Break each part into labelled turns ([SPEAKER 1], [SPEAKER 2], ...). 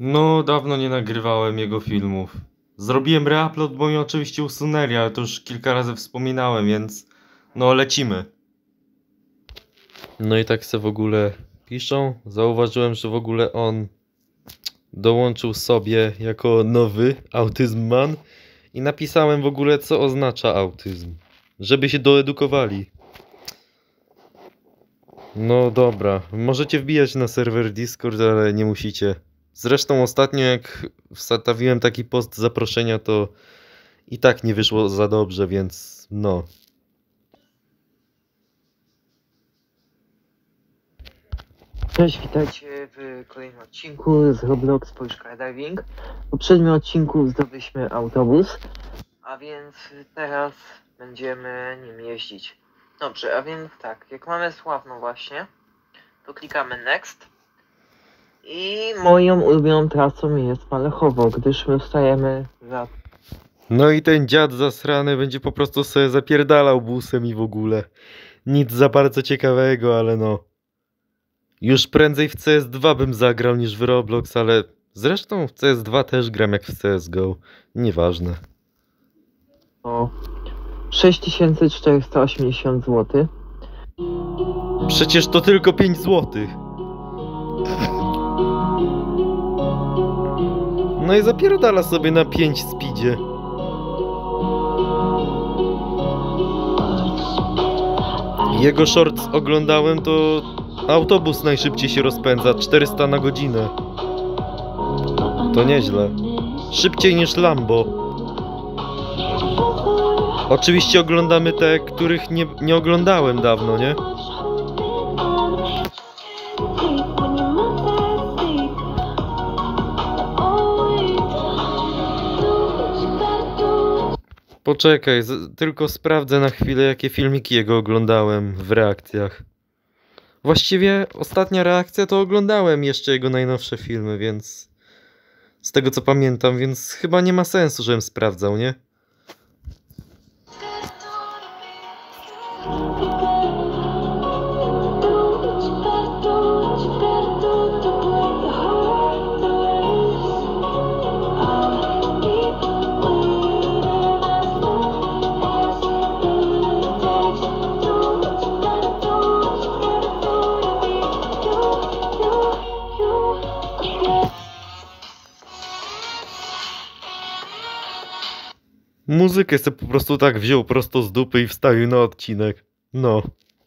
[SPEAKER 1] No, dawno nie nagrywałem jego filmów. Zrobiłem reupload, bo mnie oczywiście usunęli, ale to już kilka razy wspominałem, więc no lecimy. No i tak se w ogóle piszą. Zauważyłem, że w ogóle on dołączył sobie jako nowy Autyzm Man i napisałem w ogóle, co oznacza autyzm, żeby się doedukowali. No dobra, możecie wbijać na serwer Discord, ale nie musicie. Zresztą ostatnio jak wstawiłem taki post zaproszenia, to i tak nie wyszło za dobrze, więc no.
[SPEAKER 2] Cześć, witajcie w kolejnym odcinku z Roblox Porsche Skydiving. W poprzednim odcinku zdobyliśmy autobus, a więc teraz będziemy nim jeździć. Dobrze, a więc tak, jak mamy sławną właśnie, to klikamy Next. I moją ulubioną trasą jest Malechowo, gdyż my wstajemy za...
[SPEAKER 1] No i ten dziad zasrany będzie po prostu sobie zapierdalał busem i w ogóle. Nic za bardzo ciekawego, ale no. Już prędzej w CS2 bym zagrał niż w Roblox, ale zresztą w CS2 też gram jak w CSGO. Nieważne.
[SPEAKER 2] o 6480 zł.
[SPEAKER 1] Przecież to tylko 5 złotych. No i zapierdala sobie na 5 speedzie. Jego shorts oglądałem, to autobus najszybciej się rozpędza, 400 na godzinę. To nieźle. Szybciej niż Lambo. Oczywiście oglądamy te, których nie oglądałem dawno, nie? Poczekaj, tylko sprawdzę na chwilę, jakie filmiki jego oglądałem w reakcjach. Właściwie ostatnia reakcja to oglądałem jeszcze jego najnowsze filmy, więc... Z tego co pamiętam, więc chyba nie ma sensu, żebym sprawdzał, nie? Muzykę sobie po prostu tak wziął prosto z dupy i wstawił na odcinek. No.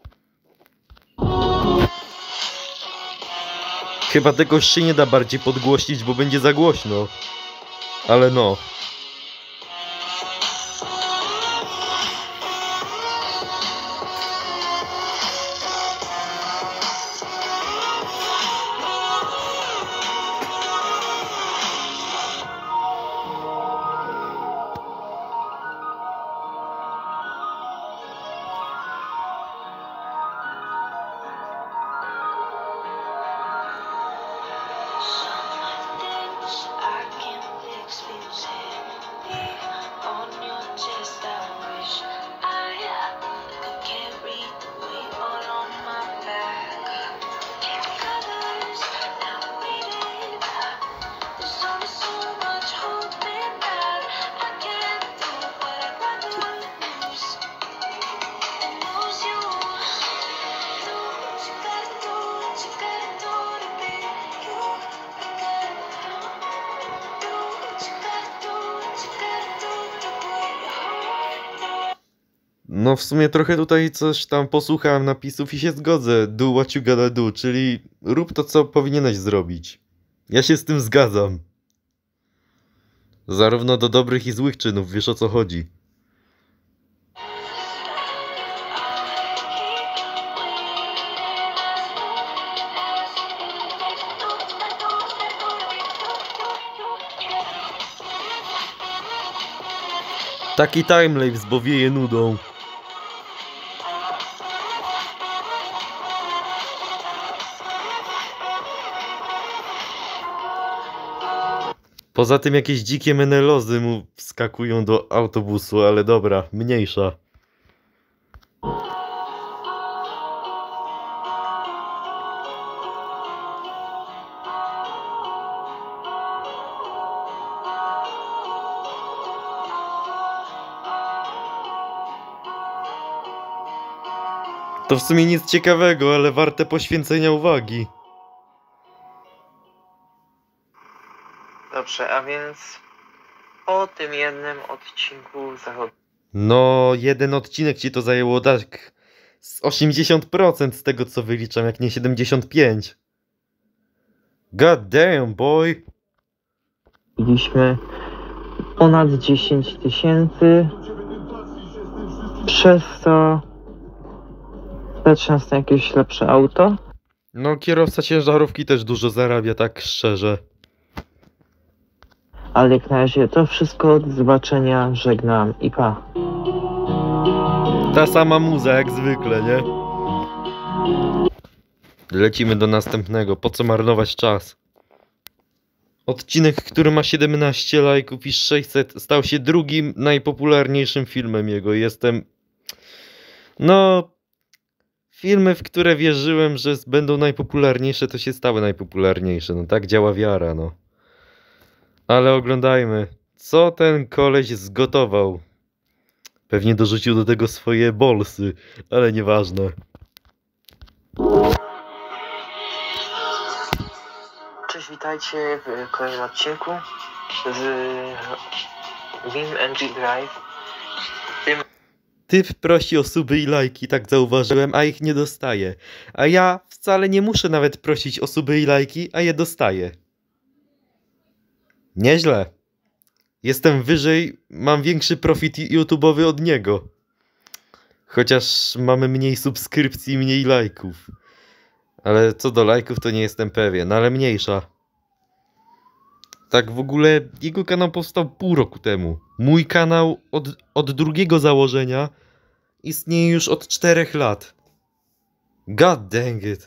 [SPEAKER 1] Chyba tego się nie da bardziej podgłośnić, bo będzie za głośno. Ale no. No w sumie trochę tutaj coś tam posłuchałem napisów i się zgodzę. Do what you gotta do, czyli rób to, co powinieneś zrobić. Ja się z tym zgadzam. Zarówno do dobrych i złych czynów, wiesz o co chodzi. Taki timelapse, bo wieje nudą. Poza tym jakieś dzikie menelozy mu wskakują do autobusu, ale dobra, mniejsza. To w sumie nic ciekawego, ale warte poświęcenia uwagi.
[SPEAKER 2] Dobrze, a więc po tym jednym odcinku zachodu.
[SPEAKER 1] No, jeden odcinek ci to zajęło tak z 80% z tego co wyliczam, jak nie 75%. God damn, boy.
[SPEAKER 2] Mieliśmy ponad 10 000. Przez to stać nas na jakieś lepsze auto.
[SPEAKER 1] No, kierowca ciężarówki też dużo zarabia, tak szczerze.
[SPEAKER 2] Ale jak na razie to wszystko. Do zobaczenia. Żegnam i pa.
[SPEAKER 1] Ta sama muza jak zwykle, nie? Lecimy do następnego, po co marnować czas? Odcinek, który ma 17 lajków i 600, stał się drugim najpopularniejszym filmem jego. Jestem... No... Filmy, w które wierzyłem, że będą najpopularniejsze, to się stały najpopularniejsze. No tak działa wiara, no. Ale oglądajmy, co ten koleś zgotował. Pewnie dorzucił do tego swoje bolsy, ale nieważne.
[SPEAKER 2] Cześć, witajcie w kolejnym odcinku z BeamNG Drive.
[SPEAKER 1] Typ prosi o suby i lajki, tak zauważyłem, a ich nie dostaje. A ja wcale nie muszę nawet prosić o suby i lajki, a je dostaję. Nieźle. Jestem wyżej, mam większy profit YouTube'owy od niego. Chociaż mamy mniej subskrypcji i mniej lajków. Ale co do lajków to nie jestem pewien, ale mniejsza. Tak w ogóle jego kanał powstał pół roku temu. Mój kanał od drugiego założenia istnieje już od 4 lat. God dang it.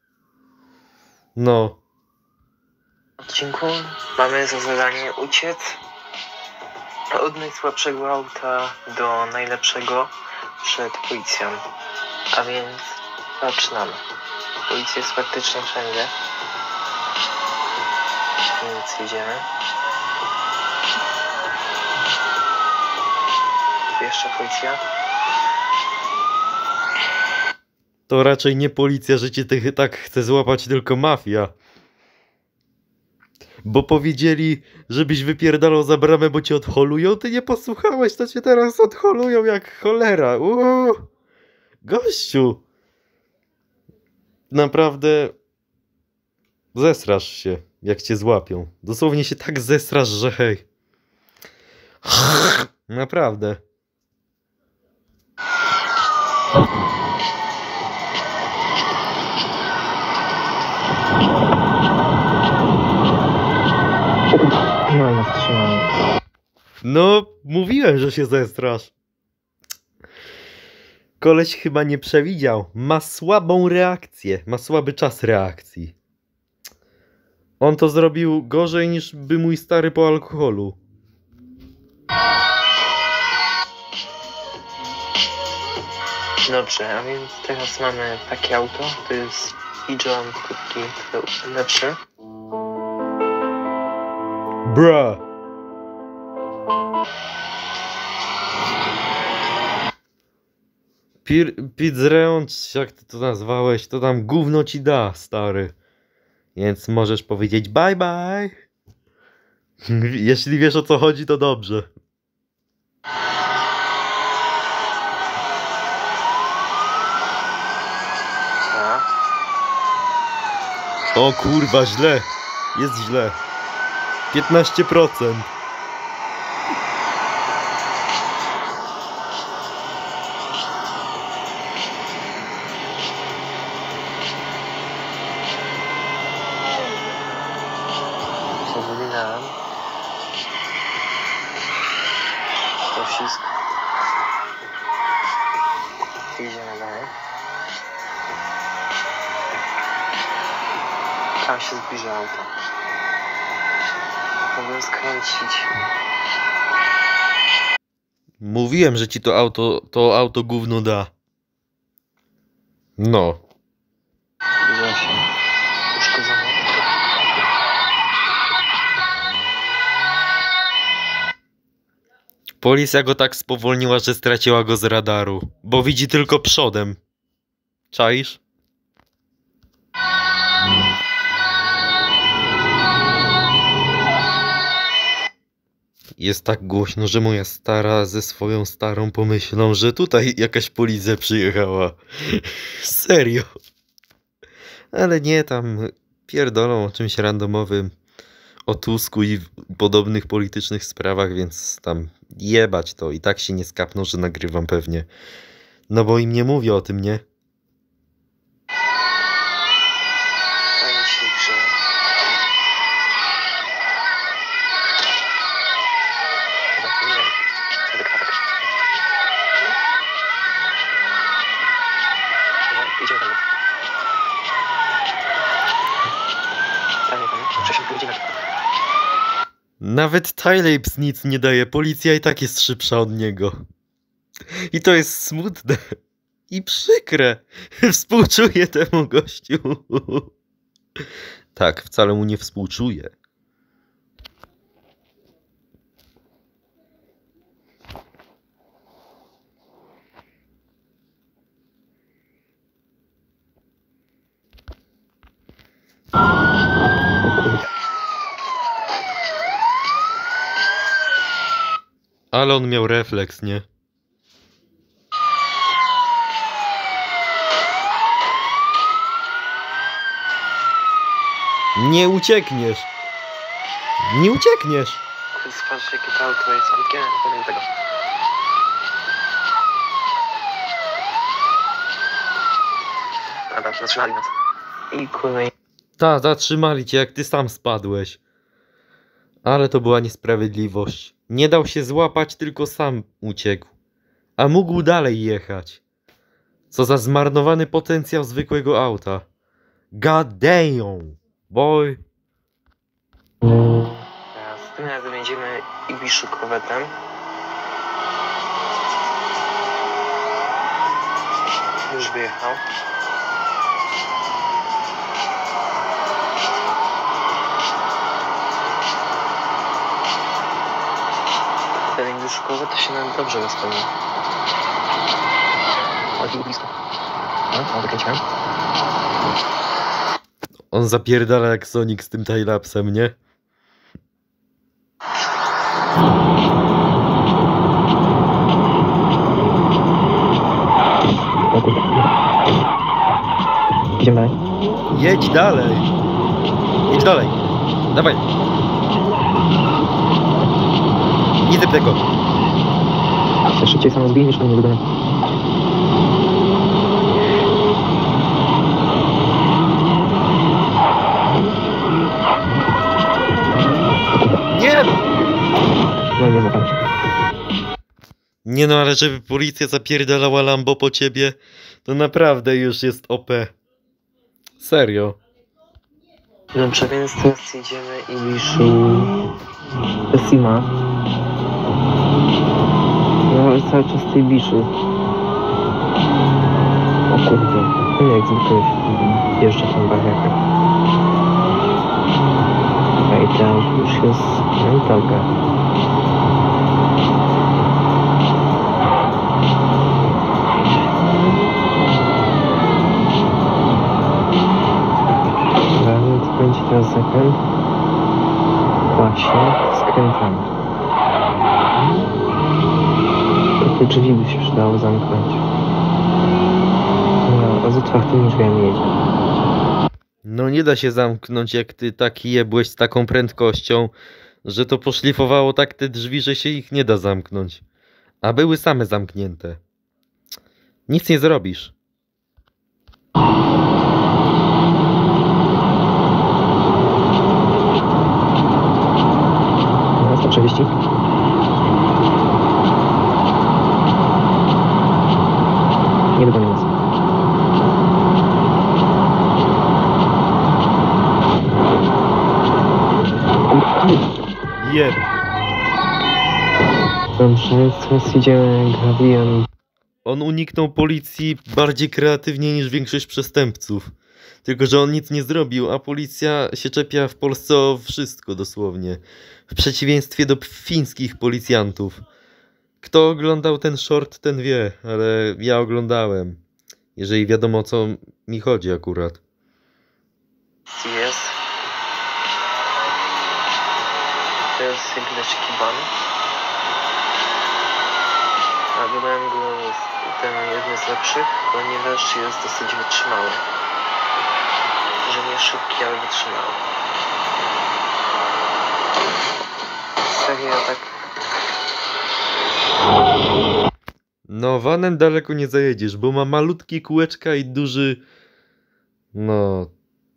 [SPEAKER 1] No.
[SPEAKER 2] W odcinku mamy za zadanie uciec od najsłabszego auta do najlepszego przed policją. A więc zaczynamy. Policja jest praktycznie wszędzie. Więc jedziemy. Jeszcze policja.
[SPEAKER 1] To raczej nie policja, że cię tak chce złapać, tylko mafia. Bo powiedzieli, żebyś wypierdalał za bramę, bo cię odholują. Ty nie posłuchałeś, to cię teraz odholują jak cholera. Gościu. Naprawdę zesrasz się, jak cię złapią. Dosłownie się tak zesrasz, że hej. Naprawdę.
[SPEAKER 2] No i nas trzymają.
[SPEAKER 1] No, mówiłem, że się zestrasz. Koleś chyba nie przewidział. Ma słabą reakcję. Ma słaby czas reakcji. On to zrobił gorzej niż by mój stary po alkoholu.
[SPEAKER 2] Dobrze, a więc teraz mamy takie auto. To jest Ijon krótki, lepszy.
[SPEAKER 1] Bruh. Pizreon, jak ty to nazwałeś, to tam gówno ci da, stary. Więc możesz powiedzieć bye bye. Jeśli wiesz o co chodzi, to dobrze. O kurwa, źle. Jest źle. 15%.
[SPEAKER 2] Pominąłem. Pocisk. Idziemy dalej. Tam się zbliża auto. Mogę skręcić.
[SPEAKER 1] Mówiłem, że ci to auto gówno da. No.
[SPEAKER 2] Zbliża się. Uszkodzony.
[SPEAKER 1] Policja go tak spowolniła, że straciła go z radaru. Bo widzi tylko przodem. Czaisz? Jest tak głośno, że moja stara ze swoją starą pomyślą, że tutaj jakaś policja przyjechała. Serio. Ale nie, tam pierdolą o czymś randomowym, o Tusku i podobnych politycznych sprawach, więc tam jebać to. I tak się nie skapną, że nagrywam pewnie. No bo im nie mówię o tym, nie?
[SPEAKER 2] Fajnie się grze. Idziemy tam.
[SPEAKER 1] Nawet Tylapse nic nie daje, policja i tak jest szybsza od niego. I to jest smutne. I przykre. Współczuję temu gościu. Tak, wcale mu nie współczuję. Ale on miał refleks, nie? Nie uciekniesz! Nie uciekniesz!
[SPEAKER 2] Patrz, jakie to auto jest, ale nie powiem tego. Dobra, zatrzymali nas. I kolej.
[SPEAKER 1] Ta, zatrzymali cię, jak ty sam spadłeś. Ale to była niesprawiedliwość. Nie dał się złapać, tylko sam uciekł. A mógł dalej jechać. Co za zmarnowany potencjał zwykłego auta. God damn, boy.
[SPEAKER 2] Teraz tym razem będziemy Ibiszu Corvette'em. Już wyjechał. Ten Ibiszu Corvette się nam dobrze rozpełnił. O, tu blisko. No, wykręciłem.
[SPEAKER 1] On zapierdala jak Sonic z tym timelapsem, nie?
[SPEAKER 2] Idziemy.
[SPEAKER 1] Jedź dalej. Jedź dalej. Dawaj. Nie zep tego.
[SPEAKER 2] Chcę szybciej samo zbić niż na niego.
[SPEAKER 1] Nie!
[SPEAKER 2] No nie zapam.
[SPEAKER 1] Nie no, ale żeby policja zapierdalała Lambo po ciebie, to naprawdę już jest OP. Serio.
[SPEAKER 2] Dobrze, więc teraz idziemy Ibiszu Sima. No cały czas tej Ibiszu. O kurde, no jak zwykle jeżdżę tą barierkę. I tam już jest mentalka. Więc będzie teraz zakręt. Właśnie, skręcamy. Tylko drzwi by się przydało zamknąć. No, a z otwartymi drzwiami jedzie.
[SPEAKER 1] No nie da się zamknąć, jak ty taki jebłeś z taką prędkością, że to poszlifowało tak te drzwi, że się ich nie da zamknąć. A były same zamknięte. Nic nie zrobisz.
[SPEAKER 2] No, 130. Nie dogoni nas.
[SPEAKER 1] Jeb.
[SPEAKER 2] Dobrze, teraz idziemy Graviem.
[SPEAKER 1] On uniknął policji bardziej kreatywnie niż większość przestępców. Tylko że on nic nie zrobił, a policja się czepia w Polsce o wszystko dosłownie. W przeciwieństwie do fińskich policjantów. Kto oglądał ten short, ten wie, ale ja oglądałem. Jeżeli wiadomo, o co mi chodzi akurat.
[SPEAKER 2] Jest. To jest jakby taki ban. A wybrałem go ten jeden z lepszych, ponieważ jest dosyć wytrzymały. Że nie szybki, ale wytrzymały. Serio, tak.
[SPEAKER 1] No, vanem daleko nie zajedziesz, bo ma malutkie kółeczka i duży... No...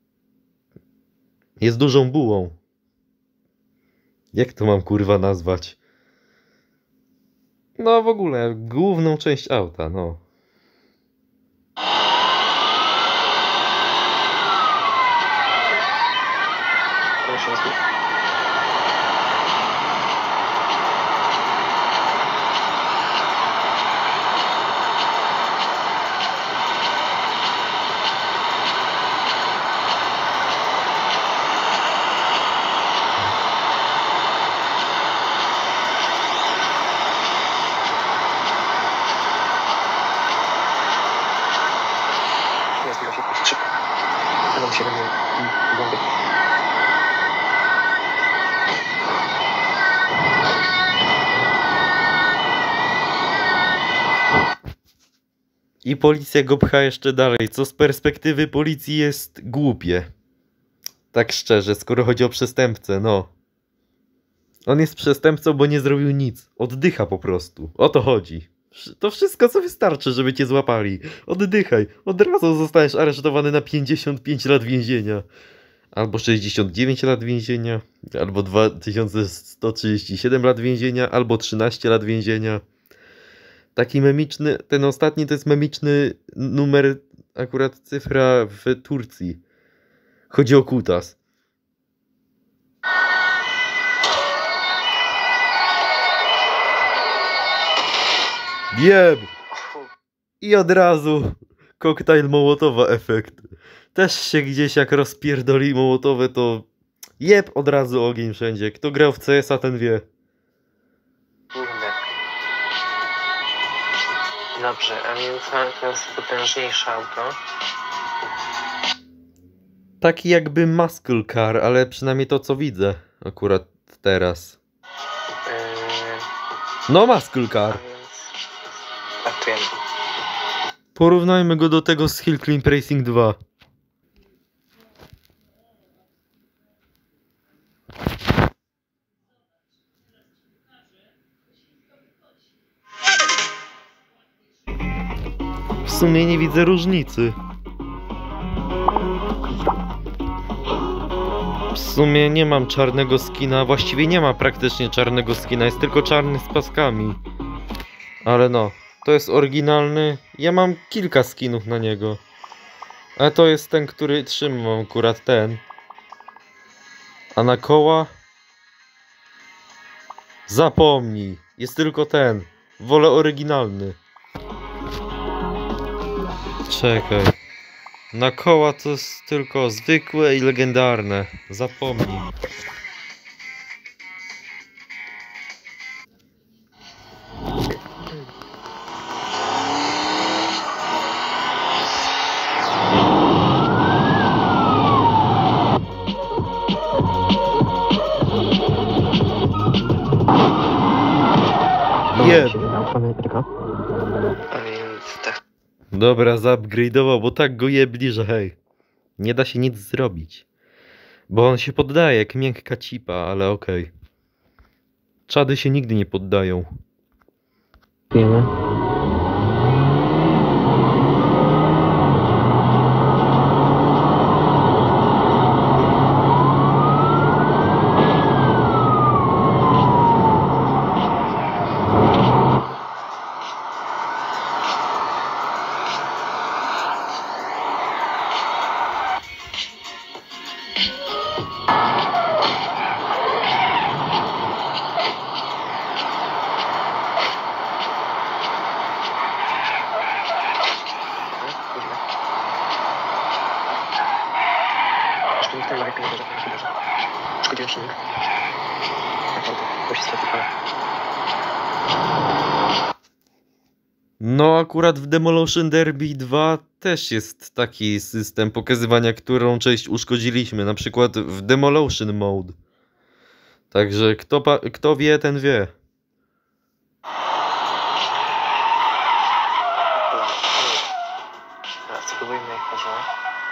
[SPEAKER 1] Jest dużą bułą. Jak to mam kurwa nazwać? No w ogóle, główną część auta, no. I policja go pcha jeszcze dalej, co z perspektywy policji jest głupie. Tak szczerze, skoro chodzi o przestępcę, no. On jest przestępcą, bo nie zrobił nic. Oddycha po prostu. O to chodzi. To wszystko, co wystarczy, żeby cię złapali. Oddychaj. Od razu zostajesz aresztowany na 55 lat więzienia. Albo 69 lat więzienia. Albo 2137 lat więzienia. Albo 13 lat więzienia. Taki memiczny, ten ostatni to jest memiczny numer, akurat cyfra w Turcji. Chodzi o kutas. Jeb! I od razu koktajl Mołotowa efekt. Też się gdzieś jak rozpierdoli Mołotowe, to jeb, od razu ogień wszędzie. Kto grał w CS-a, ten wie.
[SPEAKER 2] Dobrze, a więc mamy teraz potężniejsze auto.
[SPEAKER 1] Taki jakby muscle car, ale przynajmniej to co widzę akurat teraz. No muscle car.
[SPEAKER 2] A więc startujemy.
[SPEAKER 1] Porównajmy go do tego z Hill Climb Racing 2. W sumie nie widzę różnicy. W sumie nie mam czarnego skina, właściwie nie ma praktycznie czarnego skina, jest tylko czarny z paskami. Ale no, to jest oryginalny, ja mam kilka skinów na niego. Ale to jest ten, który trzymam, akurat ten. A na koła? Zapomnij, jest tylko ten. Wolę oryginalny. Czekaj. Na koła to jest tylko zwykłe i legendarne. Zapomnij. Jeb.
[SPEAKER 2] A więc tak.
[SPEAKER 1] Dobra, zaupgrade'ował, bo tak go jebli, że hej. Nie da się nic zrobić. Bo on się poddaje jak miękka cipa, ale okej. Czady się nigdy nie poddają.
[SPEAKER 2] Wiemy. Szkodziłem silnik. Naprawdę, bo się straty.
[SPEAKER 1] No akurat w Demolition Derby 2 też jest taki system pokazywania, którą część uszkodziliśmy, na przykład w Demolition Mode. Także kto wie, ten wie.
[SPEAKER 2] Teraz spróbujmy jak chodzimy.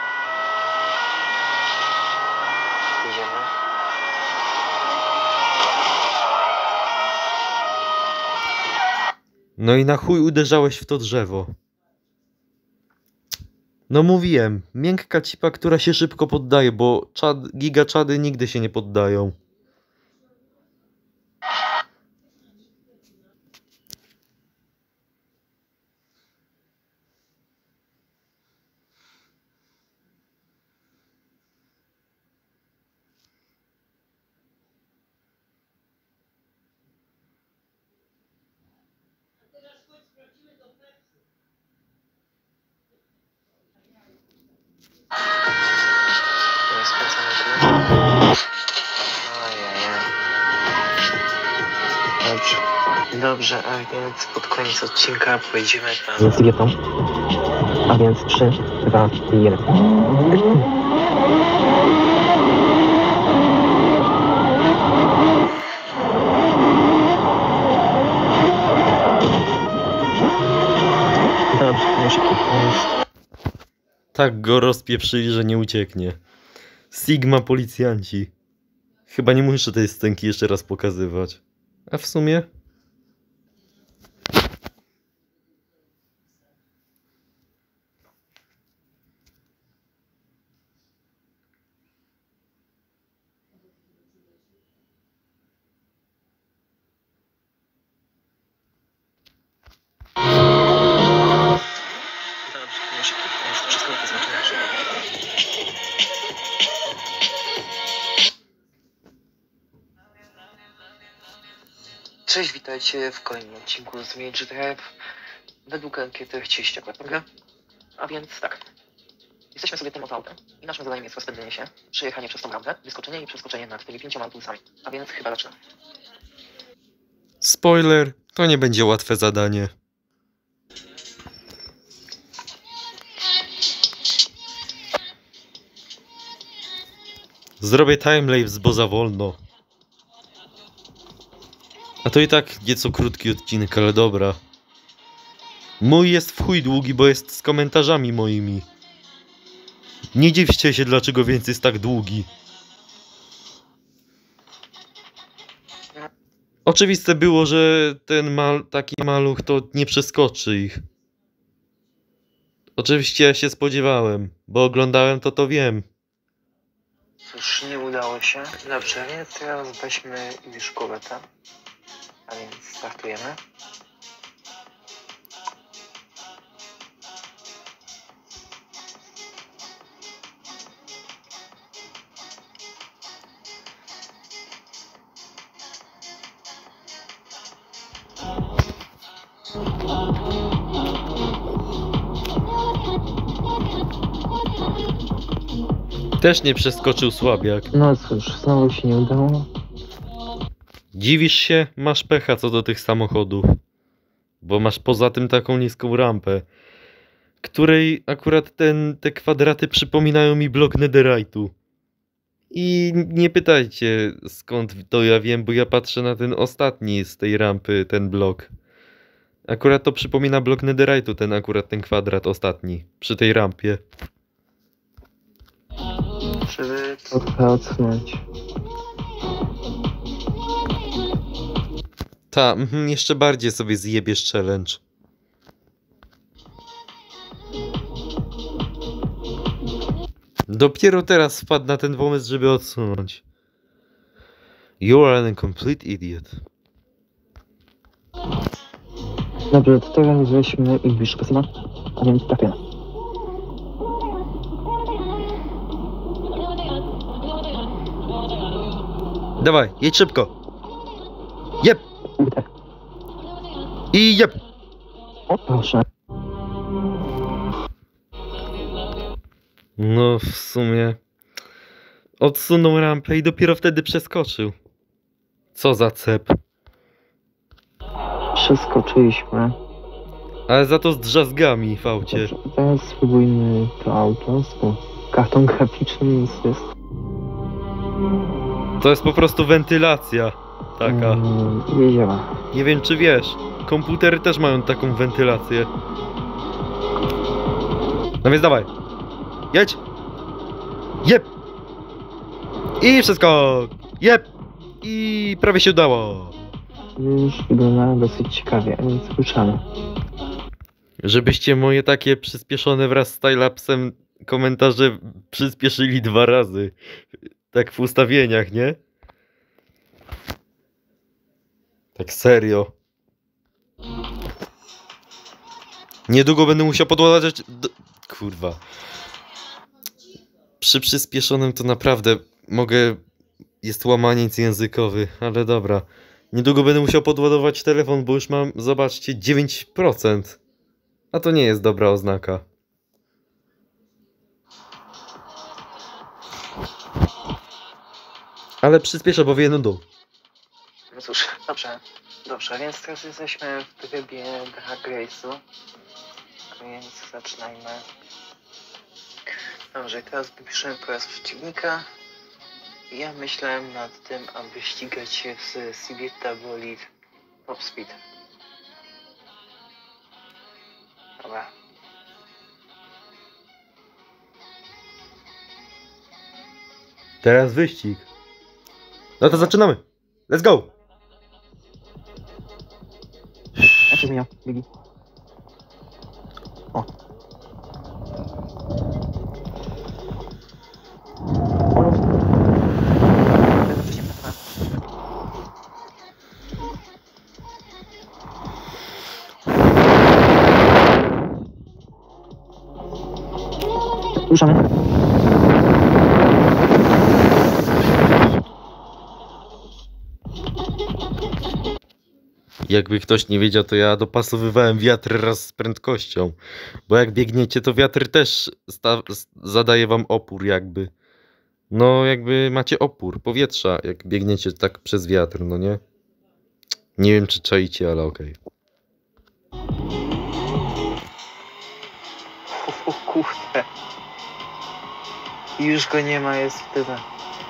[SPEAKER 2] Idziemy.
[SPEAKER 1] No i na chuj uderzałeś w to drzewo. No mówiłem, miękka cipa, która się szybko poddaje, bo gigaczady nigdy się nie poddają.
[SPEAKER 2] Teraz skręcamy tu. Ojej. Dobrze, a więc pod koniec odcinka pojedziemy tam. Z dietą. A więc 3, 2, 1. Dobrze, już
[SPEAKER 1] Tak go rozpieprzyli, że nie ucieknie. Sigma policjanci. Chyba nie muszę tej scenki jeszcze raz pokazywać. A w sumie?
[SPEAKER 2] Cześć, witajcie w kolejnym odcinku z Mage Drive. Według ankiety chcieliście akurat grę. A więc tak. Jesteśmy sobie tym oto autem i naszym zadaniem jest rozpędzenie się, przejechanie przez tą rampę, wyskoczenie i przeskoczenie nad tymi 5 autobusami. A więc chyba zaczynamy.
[SPEAKER 1] Spoiler, to nie będzie łatwe zadanie. Zrobię timelapse, bo za wolno. A to i tak nieco krótki odcinek, ale dobra. Mój jest w chuj długi, bo jest z komentarzami moimi. Nie dziwcie się, dlaczego więc jest tak długi. Oczywiste było, że ten taki maluch to nie przeskoczy ich. Oczywiście ja się spodziewałem, bo oglądałem to wiem.
[SPEAKER 2] Cóż, nie udało się. Dobrze, więc teraz weźmy już koletę. A więc startujemy.
[SPEAKER 1] Też nie przeskoczył słabiak.
[SPEAKER 2] No cóż, znowu się nie udało.
[SPEAKER 1] Dziwisz się? Masz pecha co do tych samochodów. Bo masz poza tym taką niską rampę, której akurat te kwadraty przypominają mi blok netherite'u. I nie pytajcie skąd to ja wiem, bo ja patrzę na ten ostatni z tej rampy, ten blok. Akurat to przypomina blok netherite'u, ten kwadrat ostatni, przy tej rampie.
[SPEAKER 2] Żeby to trochę odsunąć.
[SPEAKER 1] Jeszcze bardziej sobie zjebiesz challenge. Dopiero teraz wpadł na ten pomysł, żeby odsunąć. You are a complete idiot.
[SPEAKER 2] Dobrze, to teraz weźmy English Casino, a więc trafię.
[SPEAKER 1] Dawaj, jedź szybko. Jep! I jep!
[SPEAKER 2] O, proszę.
[SPEAKER 1] No w sumie odsunął rampę i dopiero wtedy przeskoczył. Co za cep.
[SPEAKER 2] Przeskoczyliśmy.
[SPEAKER 1] Ale za to z drzazgami w aucie.
[SPEAKER 2] Dobrze, teraz spróbujmy to auto z kartą graficzną, jest.
[SPEAKER 1] To jest po prostu wentylacja taka.
[SPEAKER 2] Nie działa.
[SPEAKER 1] Nie wiem czy wiesz, komputery też mają taką wentylację. No więc dawaj. Jedź! Jep! I wszystko! Jep! I prawie się udało.
[SPEAKER 2] Już wygląda dosyć ciekawie, a więc ruszamy.
[SPEAKER 1] Żebyście moje takie przyspieszone wraz z timelapsem komentarze przyspieszyli 2 razy. Tak w ustawieniach, nie? Tak serio. Niedługo będę musiał podładować... Kurwa. Przy przyspieszonym to naprawdę mogę... Jest łamaniec językowy, ale dobra. Niedługo będę musiał podładować telefon, bo już mam, zobaczcie, 9%. A to nie jest dobra oznaka. Ale przyspieszę, bo wie dół.
[SPEAKER 2] No cóż, dobrze, więc teraz jesteśmy w trybie Drag Race'u, więc zaczynajmy. Dobrze, teraz wypiszemy po raz przeciwnika. Ja myślałem nad tym, aby ścigać się z Civita Bolid Top Speed. Dobra.
[SPEAKER 1] Teraz wyścig. No to zaczynamy. Let's go!
[SPEAKER 2] Jak się zmienia, Biggie? O. Ruszamy.
[SPEAKER 1] Jakby ktoś nie wiedział, to ja dopasowywałem wiatr raz z prędkością. Bo jak biegniecie, to wiatr też zadaje wam opór jakby. No jakby macie opór powietrza, jak biegniecie tak przez wiatr, no nie? Nie wiem czy czaicie, ale okej.
[SPEAKER 2] O kurde. Już go nie ma, jest w tyle.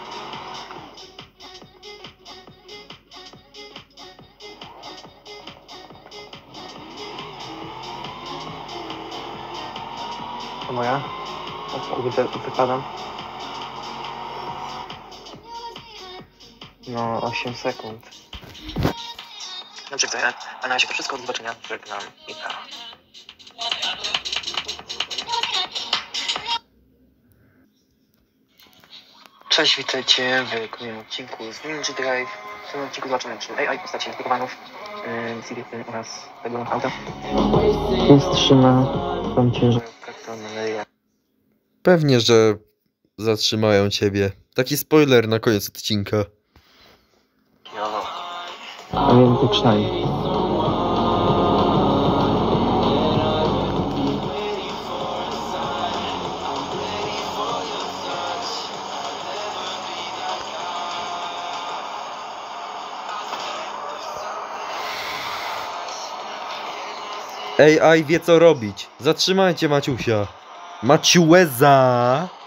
[SPEAKER 2] To moja? O kurde, wypadam. No, 8 sekund. Dobrze, a na razie to wszystko, do zobaczenia. Żegnam i pa. Cześć, witajcie w kolejnym odcinku z Ninja Drive. W tym odcinku zobaczymy, czy AI w postaci wykowanów Civity oraz tego auta powstrzyma tą ciężarówkę Maneria.
[SPEAKER 1] Pewnie, że zatrzymają ciebie. Taki spoiler na koniec odcinka.
[SPEAKER 2] A więc zaczynajmy.
[SPEAKER 1] AI wie co robić. Zatrzymajcie Maciusia. Maciueza.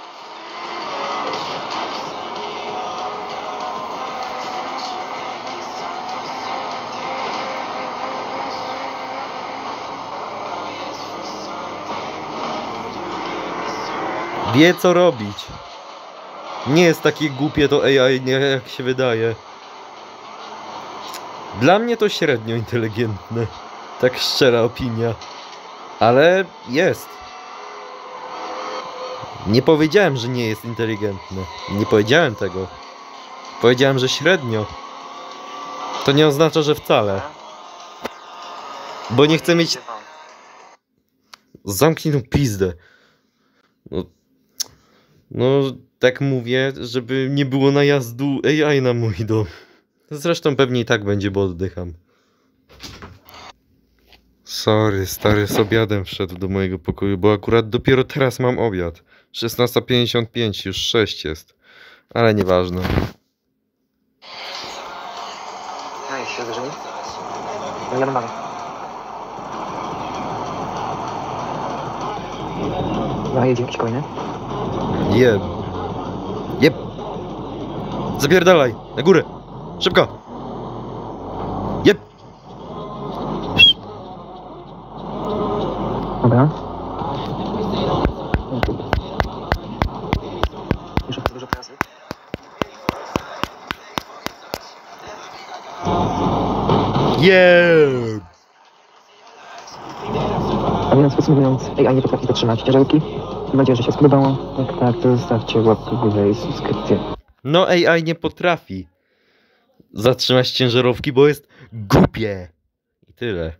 [SPEAKER 1] Wie co robić. Nie jest takie głupie to AI, jak się wydaje. Dla mnie to średnio inteligentne. Tak szczera opinia. Ale jest. Nie powiedziałem, że nie jest inteligentne. Nie powiedziałem tego. Powiedziałem, że średnio. To nie oznacza, że wcale. Bo nie chcę mieć... Zamknij tą pizdę. No, tak mówię, żeby nie było najazdu AI na mój dom. Zresztą pewnie i tak będzie, bo oddycham. Sorry, stary z obiadem wszedł do mojego pokoju, bo akurat dopiero teraz mam obiad. 16:55, już 6 jest. Ale nieważne.
[SPEAKER 2] No i się zdarzyło. No ja mam. Dobra, jedzie jakiś kolejny.
[SPEAKER 1] Jeb. Jeb. Zapierdalaj. Na górę. Szybko. Jeb.
[SPEAKER 2] Dobra. Jeszcze bardzo dużo pracy.
[SPEAKER 1] Jeb.
[SPEAKER 2] A więc podsumowując, AI nie potrafi zatrzymać ciężarówki. Mam nadzieję, że się spodobało. Jak tak, to zostawcie łapkę w górę i subskrypcję.
[SPEAKER 1] No AI nie potrafi zatrzymać ciężarówki, bo jest głupie. I tyle.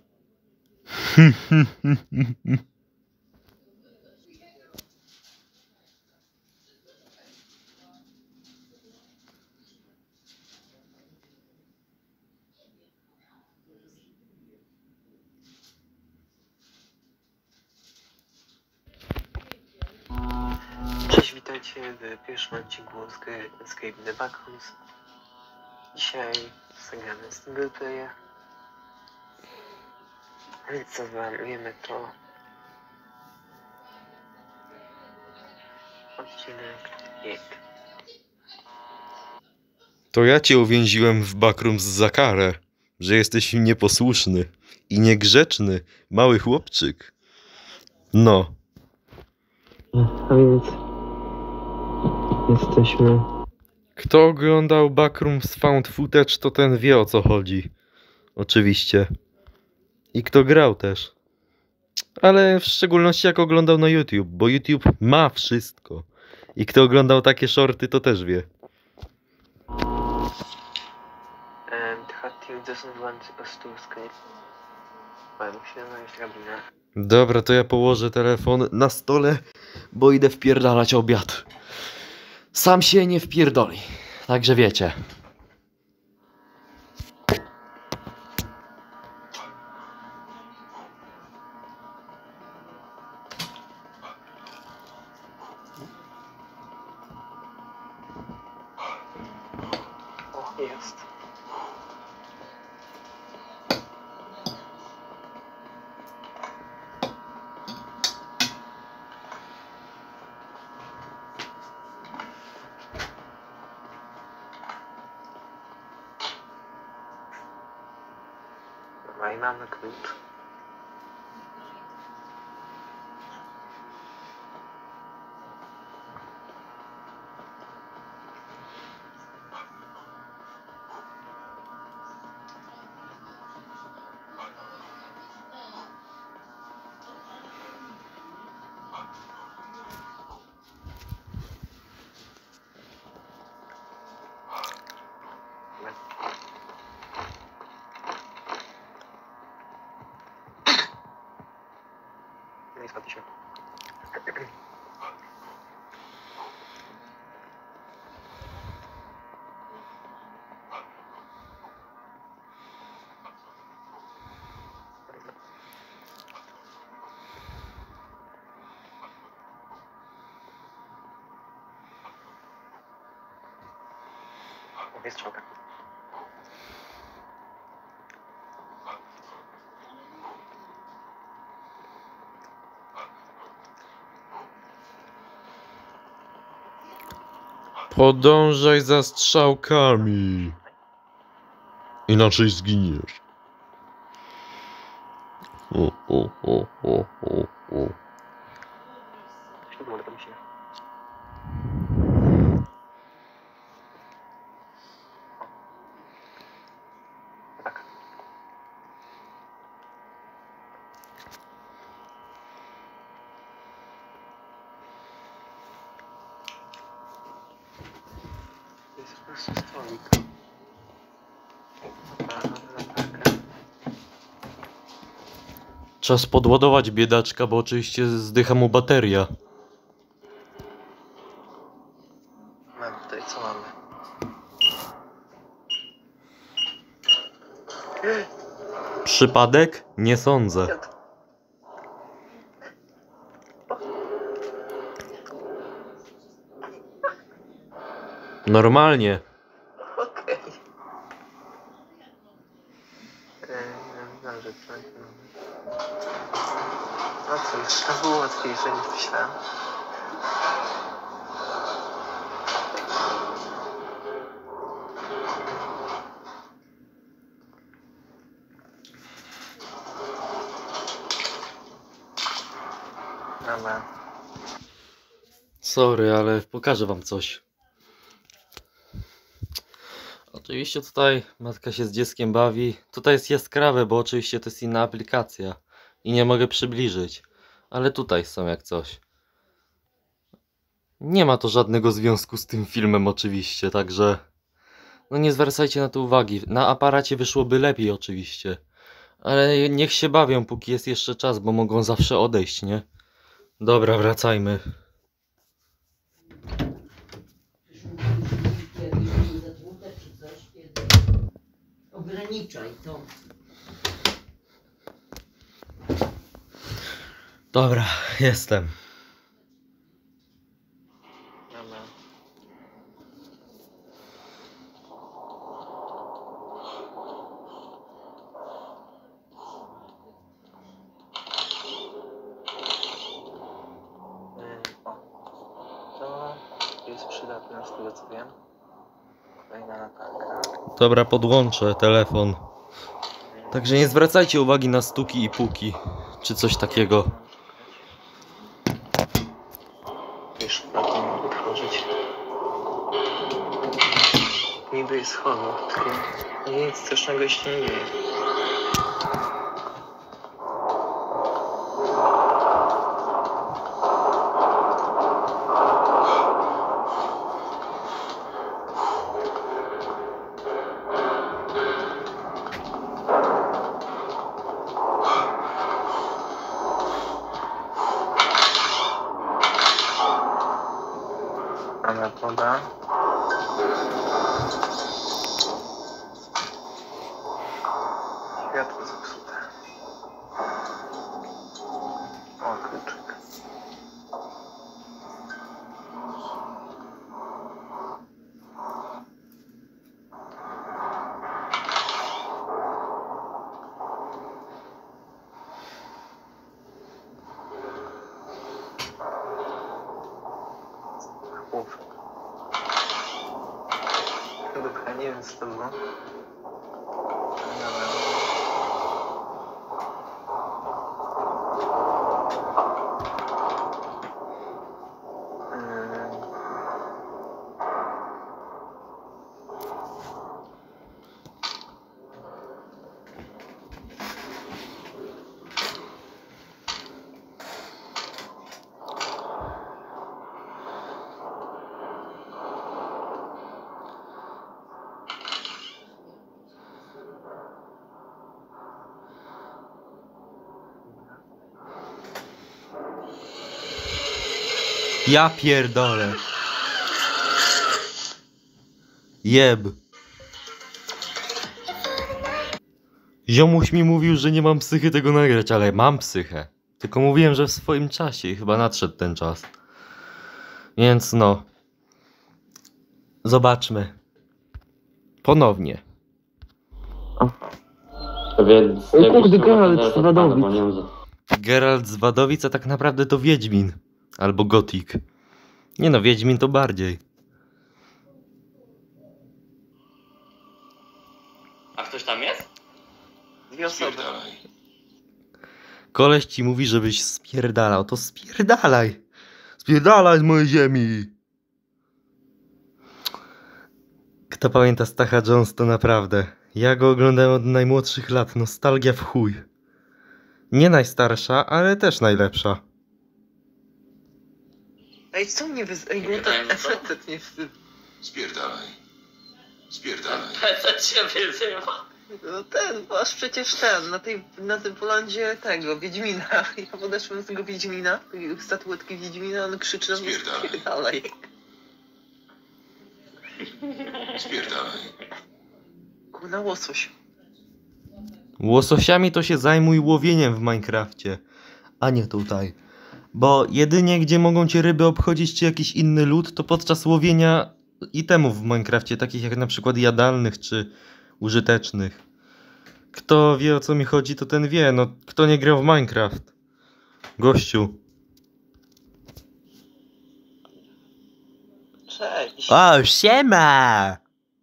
[SPEAKER 2] Cześć, witajcie w pierwszym odcinku z gry Escape the Backrooms. Dzisiaj zagramy single player. Więc nazywamy to odcinek 5.
[SPEAKER 1] To ja cię uwięziłem w backrooms za karę, że jesteś nieposłuszny i niegrzeczny, mały chłopczyk. No.
[SPEAKER 2] A więc jesteśmy...
[SPEAKER 1] Kto oglądał Backrooms Found Footage, to ten wie, o co chodzi. Oczywiście. I kto grał też. Ale w szczególności jak oglądał na YouTube, bo YouTube ma wszystko. I kto oglądał takie shorty, to też wie.
[SPEAKER 2] And Hattie doesn't want us to escape. Ale musimy znaleźć drabinę.
[SPEAKER 1] Dobra, to ja położę telefon na stole, bo idę wpierdalać obiad. Sam się nie wpierdoli. Także wiecie.
[SPEAKER 2] O, jest. Dobra, i mamy klucz. No i spadliśmy. Jest strzałka.
[SPEAKER 1] Podążaj za strzałkami. Inaczej zginiesz. O.
[SPEAKER 2] Ślubu, ale to mi się... Tak. To jest po prostu stolik.
[SPEAKER 1] Czas podładować biedaczka, bo oczywiście zdycha mu bateria.
[SPEAKER 2] Mamy tutaj, co mamy?
[SPEAKER 1] Przypadek? Nie sądzę. Normalnie.
[SPEAKER 2] Okej. Znam, że to... No cóż, to było łatwiejsze niż myślałem. Dobra.
[SPEAKER 1] Sorry, ale pokażę wam coś. Oczywiście tutaj matka się z dzieckiem bawi. Tutaj jest jaskrawe, bo oczywiście to jest inna aplikacja. I nie mogę przybliżyć. Ale tutaj są jak coś. Nie ma to żadnego związku z tym filmem oczywiście, także... No nie zwracajcie na to uwagi. Na aparacie wyszłoby lepiej oczywiście. Ale niech się bawią, póki jest jeszcze czas, bo mogą zawsze odejść, nie? Dobra, wracajmy.
[SPEAKER 3] Ograniczaj to.
[SPEAKER 1] Dobra, jestem.
[SPEAKER 2] Dobra. O, to jest przydatne z tego co wiem. Kolejna latarka.
[SPEAKER 1] Dobra, podłączę telefon. Także nie zwracajcie uwagi na stuki i puki, czy coś takiego.
[SPEAKER 2] Już prawdę mogę otworzyć. Niby jest horror, tylko nic strasznego się nie dzieje. Mamy woda. Światło zepsute. O, kluczyk. Chłop. Dobra, nie wiem co to było. Dobra.
[SPEAKER 1] Ja pierdolę. Jeb. Ziomuś mi mówił, że nie mam psychy tego nagrać, ale mam psychę. Tylko mówiłem, że w swoim czasie i chyba nadszedł ten czas. Więc no. Zobaczmy. Ponownie.
[SPEAKER 4] Więc
[SPEAKER 2] O
[SPEAKER 4] jakbyś
[SPEAKER 2] kurde,
[SPEAKER 4] słuchał,
[SPEAKER 2] Geralt
[SPEAKER 4] to
[SPEAKER 2] z
[SPEAKER 4] pana
[SPEAKER 2] Wadowic.
[SPEAKER 4] pieniądze.
[SPEAKER 1] Geralt z Wadowic, a tak naprawdę to Wiedźmin. Albo Gothic. Nie no, Wiedźmin to bardziej.
[SPEAKER 4] A ktoś tam jest?
[SPEAKER 2] Dwie osoby.
[SPEAKER 1] Koleś ci mówi, żebyś spierdalał, to spierdalaj. Spierdalaj z mojej ziemi. Kto pamięta Stacha Jones, to naprawdę. Ja go oglądałem od najmłodszych lat, nostalgia w chuj. Nie najstarsza, ale też najlepsza.
[SPEAKER 2] Ej, co mnie Ej, bo
[SPEAKER 4] Pytałem,
[SPEAKER 2] ten
[SPEAKER 4] co?
[SPEAKER 2] efekt nie...
[SPEAKER 5] Spierdalaj. Spierdalaj.
[SPEAKER 4] Co cię wyzywa?
[SPEAKER 2] No ten, bo aż przecież ten, na tym Polandzie tego, Wiedźmina. Ja podeszłem z tego Wiedźmina, tej statuetki Wiedźmina, on krzyczy na mnie,
[SPEAKER 5] Spierdalaj.
[SPEAKER 2] spierdalaj.
[SPEAKER 5] Spierdalaj.
[SPEAKER 2] Kurna łosoś.
[SPEAKER 1] Łososiami to się zajmuj łowieniem w Minecrafcie, a nie tutaj. Bo jedynie gdzie mogą cię ryby obchodzić czy jakiś inny lód, to podczas łowienia itemów w Minecrafcie, takich jak na przykład jadalnych czy użytecznych. Kto wie o co mi chodzi, to ten wie. No, kto nie grał w Minecraft? Gościu.
[SPEAKER 2] Cześć.
[SPEAKER 1] O, siema!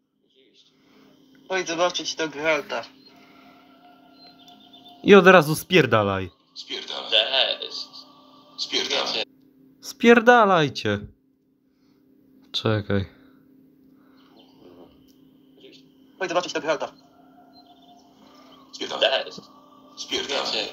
[SPEAKER 2] Chodź zobaczyć do Geralta.
[SPEAKER 1] I od razu spierdalaj.
[SPEAKER 5] Spierdalaj.
[SPEAKER 4] Cześć.
[SPEAKER 5] Spierdalaj.
[SPEAKER 1] Spierdalajcie. Czekaj.
[SPEAKER 2] Chodź zobaczyć do Geralta.
[SPEAKER 5] Spierdalaj.
[SPEAKER 4] Cześć.
[SPEAKER 5] Spierdalaj.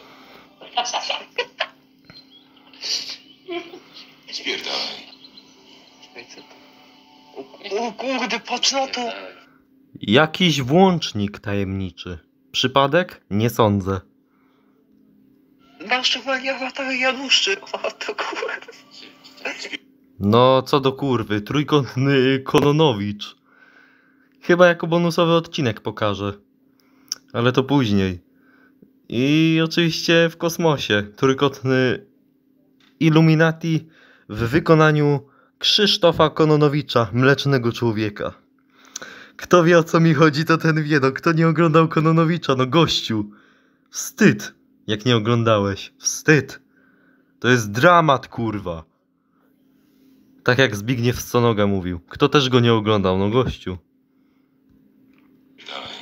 [SPEAKER 5] Spierdalaj.
[SPEAKER 2] Czekaj, co to? O kurde, patrz na to!
[SPEAKER 1] Jakiś włącznik tajemniczy. Przypadek? Nie sądzę.
[SPEAKER 2] Maszowanie awatary Januszy. O to kurde.
[SPEAKER 1] No, co do kurwy, trójkątny Kononowicz. Chyba jako bonusowy odcinek pokażę. Ale to później. I oczywiście w kosmosie. Trójkątny Illuminati w wykonaniu Krzysztofa Kononowicza, Mlecznego Człowieka. Kto wie o co mi chodzi, to ten wie. No, kto nie oglądał Kononowicza? No gościu. Wstyd, jak nie oglądałeś. Wstyd. To jest dramat, kurwa. Tak jak Zbigniew Stonoga mówił. Kto też go nie oglądał? No gościu.
[SPEAKER 5] Spierdalaj.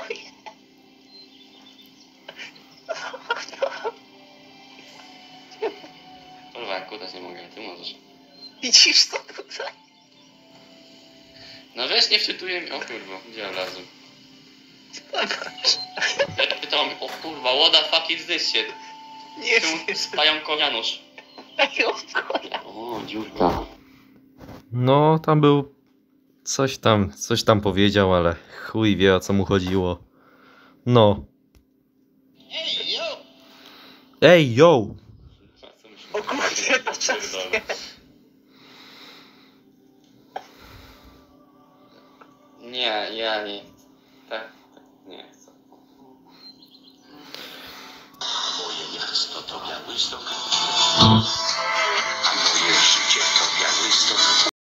[SPEAKER 4] Kurwa, kudać nie mogę, ty możesz.
[SPEAKER 2] Widzisz to tutaj?
[SPEAKER 4] No weź, nie wczytuję mi. O kurwa, gdzie ja wlazłem?
[SPEAKER 2] Zobacz.
[SPEAKER 4] Ja pytałem, o kurwa, what the fuck is this shit?
[SPEAKER 2] Nie
[SPEAKER 4] Czemu
[SPEAKER 2] wiem.
[SPEAKER 4] pająko Janusz?
[SPEAKER 2] Jaką
[SPEAKER 4] O, dziurka.
[SPEAKER 1] No, tam był... Coś tam powiedział, ale chuj wie o co mu chodziło. No. Ej, yo!
[SPEAKER 2] O kurde, to czas nie.
[SPEAKER 4] Nie, ja nie. Tak, nie chcę.
[SPEAKER 5] Moje miasto to Białystok. A moje życie to Białystok.